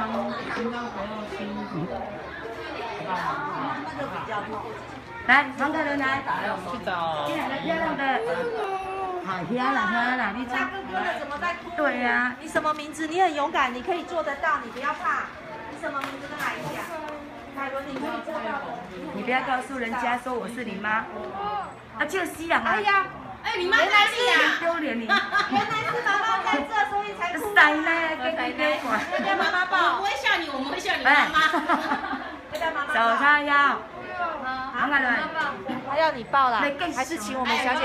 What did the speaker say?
来，黄个人来， 去找。 进来了，漂亮的。好，漂亮，你大哥哥的怎么在哭？ 对呀。 你什么名字？你很勇敢，你可以做得到，你不要怕。你什么名字？跟来一下。凯伦，你可以做到的。 你不要告诉人家说我是你妈。啊，就是啊。 哎呀， 哎，你妈在哪里呀？ 丢脸你。 原来是妈妈在这，所以才哭。 塞呢，给管。 要不要妈妈抱？ 我不会笑你，我们会笑你妈妈。 要不要妈妈抱？ 手叉腰。黄个人。 他要你抱啦，还是请我们小姐？